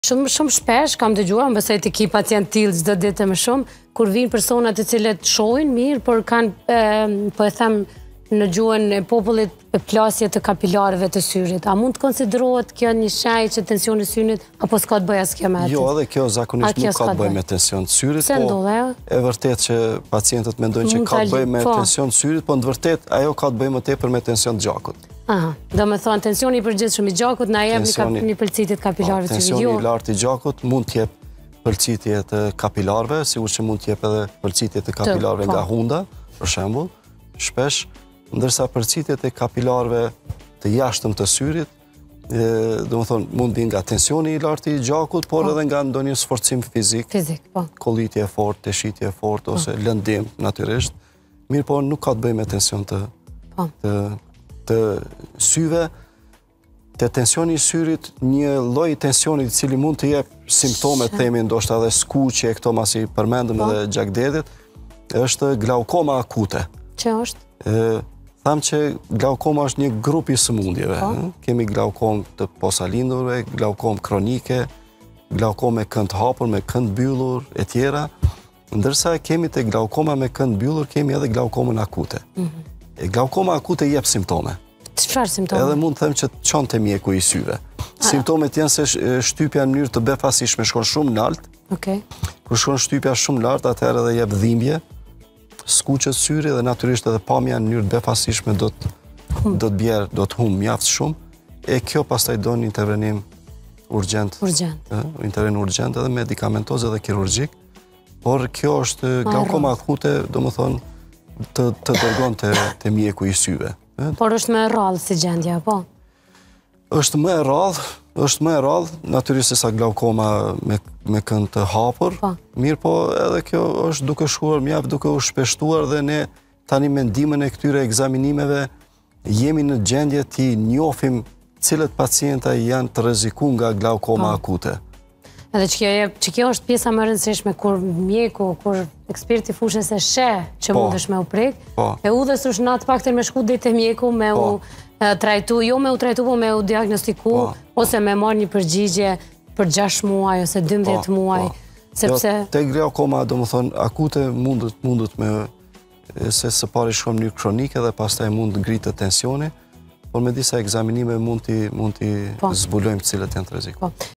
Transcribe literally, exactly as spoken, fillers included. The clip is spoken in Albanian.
Shumë shumë shpesh kam dëgjuar, mbesoj të ki pacient tillë çdo ditë më shumë, kur vinë persona të cilët shohin mirë, por kanë, e, po e them në gjuhën e popullit, plasje të kapilarëve të syrit. A mund të konsiderohet kjo një shenjë që tensioni i synit apo s'ka të bëjë asgjë me atë? Jo, edhe kjo zakonisht nuk ka të bëjë me tension të syrit, Se po ndodhe, jo? e vërtet që pacientët mendojnë që ka të bëjë me tension të syrit, po në të vërtet ajo ka të bëjë më tepër me tension të gjakut. Aha, do me thonë, tensioni i përgjithshëm i gjakut na jep një pëlqitje të kapilarëve të syrit. Tensioni i lartë i gjakut mund të jep pëlqitje të kapilarëve, sigurisht që mund të jep edhe pëlqitje të kapilarëve nga hunda, për shembull, shpesh, ndërsa pëlqitjet e kapilarëve të jashtëm të syrit, do të thonë, mund të nga tensioni i lartë i gjakut, por edhe nga ndonjë sforcim fizik, Fizik, po. kollitje e fortë, teshitje e fortë ose lëndim natyrisht. Mirë, po nuk ka të bëjë me tension të të të syve. Te tensioni i syrit, një lloj tensioni i cili mund të jep simptome, themi ndoshta edhe skuqje, këto masi përmendëm edhe gjakdedit, është glaukoma akute. Që është? Ë, tham që glaukoma është një grup i sëmundjeve. Kemi glaukom të posalindurve, glaukom kronike, glaukom me kënd hapur, me kënd mbyllur, e tjera. Ndërsa kemi te glaukoma me kënd mbyllur, kemi edhe glaukomën akute. E glaukoma akute jep simptome. Çfarë simptome? Edhe mund të them që të çon te mjeku i syve. Simptomet janë se shtypja në mënyrë të befasishme shkon shumë lart. Okej. Kur shkon shtypja shumë lart, atëherë edhe jep dhimbje, skuqet syri dhe natyrisht edhe pamja në mënyrë të befasishme do të do të bjerë, do të humb mjaft shumë. E kjo pastaj do një intervenim urgjent. Urgjent. Intervenim urgjent edhe medikamentoz edhe kirurgjik. Por kjo është glaukoma akute, domethënë të të dërgon te te mjeku i syve. Por është më e rrallë si gjendja, po? Është më e rrallë, është më e rrallë, natyrisht se sa glaukoma me me kënd të hapur. Mirë, po edhe kjo është duke shkuar mjaft, duke u shpeshtuar dhe ne tani me ndihmën e këtyre ekzaminimeve jemi në gjendje të njohim cilët pacienta janë të rrezikuar nga glaukoma akute. Edhe që kjo, që kjo është pjesa më e rëndësishme kur mjeku, kur eksperti fushës e sheh që mundesh me u prek, e udhës është në atë paktën me shku ditë te mjeku, me u trajtu, jo me u trajtu, po me u diagnostiku, ose me marrë një përgjigje për gjashtë muaj ose dymbëdhjetë muaj, sepse te glaukoma, domethënë akute mundet mundet me se së pari shkon në mënyrë kronike dhe pastaj mund të ngritet tensioni, por me disa ekzaminime mund t'i mund t'i zbulojmë cilët janë të rrezikuar.